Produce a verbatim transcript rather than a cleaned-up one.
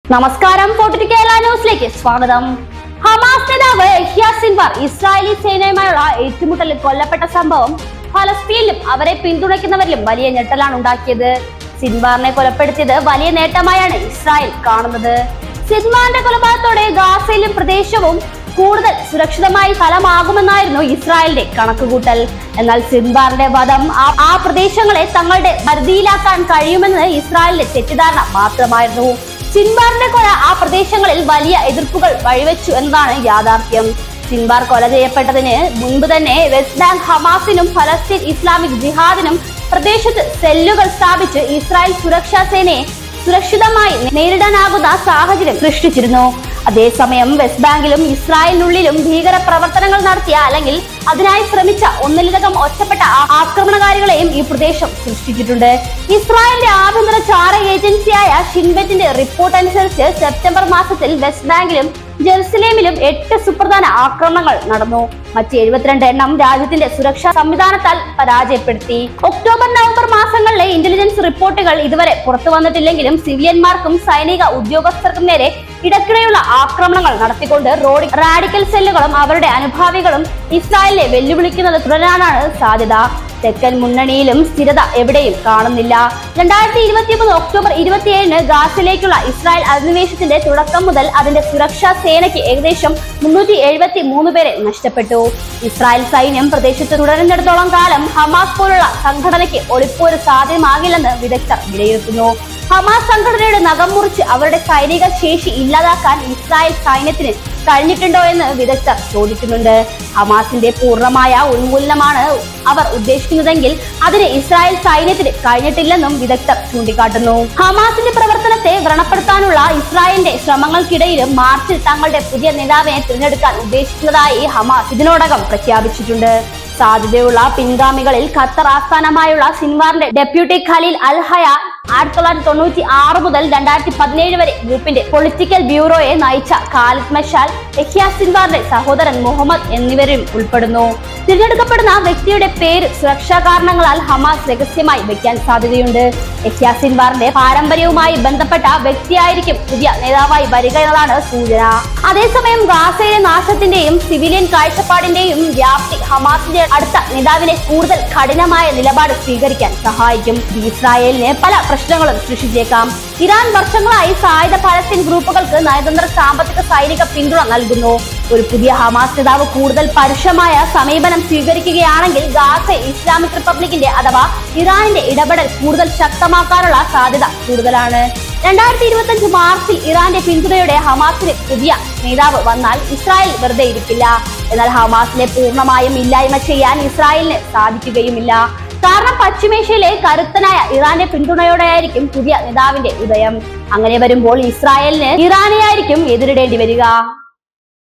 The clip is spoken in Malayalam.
നമസ്കാരം, ഫോർട്ടി കേരള ന്യൂസിലേക്ക് സ്വാഗതം. ഹമാസ് നേതാവ് യഹ്യ സിൻവാർ ഇസ്രായേലി സേനയുമായുള്ള ഏറ്റുമുട്ടലിൽ കൊല്ലപ്പെട്ട സംഭവം ഫലസ്തീനിലും അവരെ പിന്തുണയ്ക്കുന്നവരിലും വലിയ ഞെട്ടലാണ് ഉണ്ടാക്കിയത്. സിൻവാറിനെ കൊലപ്പെടുത്തിയത് വലിയ നേട്ടമായാണ് ഇസ്രായേൽ കാണുന്നത്. സിൻവാറിന്റെ കൊലപാതകത്തോടെ ഗാസയിലും പ്രദേശവും കൂടുതൽ സുരക്ഷിതമായി ഫലമാകുമെന്നായിരുന്നു ഇസ്രായേലിന്റെ കണക്കുകൂട്ടൽ. എന്നാൽ സിൻവാറിന്റെ വധം ആ പ്രദേശങ്ങളെ തങ്ങളുടെ പരിധിയിലാക്കാൻ കഴിയുമെന്ന് ഇസ്രായേലിന്റെ തെറ്റിദ്ധാരണ മാത്രമായിരുന്നു. സിൻവാറിന്റെ കൊല ആ പ്രദേശങ്ങളിൽ വലിയ എതിർപ്പുകൾ വഴിവെച്ചു എന്നതാണ് യാഥാർത്ഥ്യം. സിൻവാർ കൊല ചെയ്യപ്പെട്ടതിന് മുൻപ് തന്നെ വെസ്റ്റ് ബാങ്ക് ഹമാസിനും ഫലസ്തീൻ ഇസ്ലാമിക് ജിഹാദിനും പ്രദേശത്ത് സെല്ലുകൾ സ്ഥാപിച്ച് ഇസ്രായേൽ സുരക്ഷാ സേനയെ സുരക്ഷിതമായി നേരിടാനാകുന്ന സാഹചര്യം സൃഷ്ടിച്ചിരുന്നു. അതേസമയം വെസ്റ്റ് ബാങ്കിലും ഇസ്രായേലിനുള്ളിലും ഭീകര പ്രവർത്തനങ്ങൾ നടത്തിയ അല്ലെങ്കിൽ അതിനായി ശ്രമിച്ച ഒന്നിലധികം ഒറ്റപ്പെട്ട ആക്രമണകാരികളെയും ഈ പ്രദേശം സൃഷ്ടിച്ചിട്ടുണ്ട്. ഇസ്രായേലിന്റെ ആഭ്യന്തര ചാര ഏജൻസിയായ ഷിൻബെറ്റിന്റെ റിപ്പോർട്ട് അനുസരിച്ച് സെപ്റ്റംബർ മാസത്തിൽ വെസ്റ്റ് ബാങ്കിലും ജെറുസലേമിലും എട്ട് സുപ്രധാന ആക്രമണങ്ങൾ നടന്നു. മറ്റ് എഴുപത്തിരണ്ട് എണ്ണം രാജ്യത്തിന്റെ സുരക്ഷാ സംവിധാനത്താൽ പരാജയപ്പെടുത്തി. ഒക്ടോബർ നവംബർ മാസങ്ങളിലെ ഇന്റലിജൻസ് റിപ്പോർട്ടുകൾ ഇതുവരെ പുറത്തു വന്നിട്ടില്ലെങ്കിലും സിവിലിയന്മാർക്കും സൈനിക ഉദ്യോഗസ്ഥർക്കും നേരെ ഇടയ്ക്കിടെയുള്ള ആക്രമണങ്ങൾ നടത്തിക്കൊണ്ട് റാഡിക്കൽ സെല്ലുകളും അവരുടെ അനുഭാവികളും ഇസ്രായേലിനെ വെല്ലുവിളിക്കുന്നത് തുടരാനാണ് സാധ്യത. തെക്കൻ മുന്നണിയിലും സ്ഥിരത എവിടെയും കാണുന്നില്ല. രണ്ടായിരത്തി ഇരുപത്തി മൂന്ന് ഒക്ടോബർ ഇരുപത്തിയേഴിന് ഗാസയിലേക്കുള്ള ഇസ്രായേൽ അധിനിവേശത്തിന്റെ തുടക്കം മുതൽ അതിന്റെ സുരക്ഷാ സേനയ്ക്ക് ഏകദേശം മുന്നൂറ്റി എഴുപത്തി മൂന്ന് പേരെ നഷ്ടപ്പെട്ടു. ഇസ്രായേൽ സൈന്യം പ്രദേശത്ത് തുടരുന്നിടത്തോളം കാലം ഹമാസ് പോലുള്ള സംഘടനയ്ക്ക് ഒളിപ്പോര് സാധ്യമാകില്ലെന്ന് വിദഗ്ധർ വിലയിരുത്തുന്നു. ഹമാസ് സംഘടനയുടെ നഖം മുറിച്ച് അവരുടെ സൈനിക ശേഷി ഇല്ലാതാക്കാൻ ഇസ്രായേൽ സൈന്യത്തിന് കഴിഞ്ഞിട്ടുണ്ടോ എന്ന് വിദഗ്ധർ ചോദിക്കുന്നുണ്ട്. ഹമാസിന്റെ പൂർണ്ണമായ ഉന്മൂലനമാണ് അവർ ഉദ്ദേശിക്കുന്നതെങ്കിൽ അതിന് ഇസ്രായേൽ സൈന്യത്തിന് കഴിഞ്ഞിട്ടില്ലെന്നും വിദഗ്ധർ ചൂണ്ടിക്കാട്ടുന്നു. ഹമാസിന്റെ പ്രവർത്തനത്തെ വ്രണപ്പെടുത്താനുള്ള ഇസ്രായേലിന്റെ ശ്രമങ്ങൾക്കിടയിലും മാർച്ചിൽ തങ്ങളുടെ പുതിയ നേതാവിനെ തിരഞ്ഞെടുക്കാൻ ഉദ്ദേശിക്കുന്നതായി ഹമാസ് ഇതിനോടകം പ്രഖ്യാപിച്ചിട്ടുണ്ട്. സാധ്യതയുള്ള പിൻഗാമികളിൽ ഖത്തർ ആസ്ഥാനമായുള്ള സിൻവാറിന്റെ ഡെപ്യൂട്ടി ഖലീൽ അൽ ഹയ ആയിരത്തി തൊള്ളായിരത്തി തൊണ്ണൂറ്റി ആറ് മുതൽ രണ്ടായിരത്തി പതിനേഴ് വരെ ഗ്രൂപ്പിന്റെ പൊളിറ്റിക്കൽ ബ്യൂറോയെ നയിച്ച ഖാലിദ് മെഷാൽ, യഹ്യ സിൻവാറിന്റെ സഹോദരൻ മുഹമ്മദ് എന്നിവരും ഉൾപ്പെടുന്നു. തിരഞ്ഞെടുക്കപ്പെടുന്ന വ്യക്തിയുടെ പേര് സുരക്ഷാ കാരണങ്ങളാൽ ഹമാസ് രഹസ്യമായി വെക്കാൻ സാധ്യതയുണ്ട്. യഹ്യ സിൻവാറിന്റെ പാരമ്പര്യവുമായി ബന്ധപ്പെട്ട വ്യക്തിയായിരിക്കും പുതിയ നേതാവായി വരിക എന്നതാണ് സൂചന. അതേസമയം ഗാസയിലെ നാശത്തിന്റെയും സിവിലിയൻ കാഴ്ചപ്പാടിന്റെയും വ്യാപ്തി ഹമാസിന്റെ അടുത്ത നേതാവിനെ കൂടുതൽ കഠിനമായ നിലപാട് സ്വീകരിക്കാൻ സഹായിക്കും. ഇസ്രായേലിന് പല പ്രശ്നങ്ങളും സൃഷ്ടിച്ചേക്കാം. ഇറാൻ വർഷങ്ങളായി സായുധ പലസ്തീൻ ഗ്രൂപ്പുകൾക്ക് നയതന്ത്ര സാമ്പത്തിക സൈനിക പിന്തുണ നൽകുന്നു. ഒരു പുതിയ ഹമാസ് നേതാവ് കൂടുതൽ പരുഷമായ സമീപനം സ്വീകരിക്കുകയാണെങ്കിൽ ഗാസയിൽ ഇസ്ലാമിക് റിപ്പബ്ലിക്കിന്റെ അഥവാ ഇറാനിന്റെ ഇടപെടൽ കൂടുതൽ ശക്തമാക്കാനുള്ള സാധ്യത കൂടുതലാണ്. രണ്ടായിരത്തി ഇരുപത്തി അഞ്ച് മാർച്ചിൽ ഇറാന്റെ പിന്തുണയോടെ ഹമാസിന് പുതിയ നേതാവ് വന്നാൽ ഇസ്രായേൽ വെറുതെ ഇരിക്കില്ല. എന്നാൽ ഹമാസിനെ പൂർണ്ണമായും ഇല്ലായ്മ ചെയ്യാൻ ഇസ്രായേലിന് സാധിക്കുകയുമില്ല. കാരണം പശ്ചിമേഷ്യയിലെ കരുത്തനായ ഇറാന്റെ പിന്തുണയോടെയായിരിക്കും പുതിയ നേതാവിന്റെ ഉദയം. അങ്ങനെ വരുമ്പോൾ ഇസ്രായേലിന് ഇറാനെയായിരിക്കും എതിരിടേണ്ടി വരിക.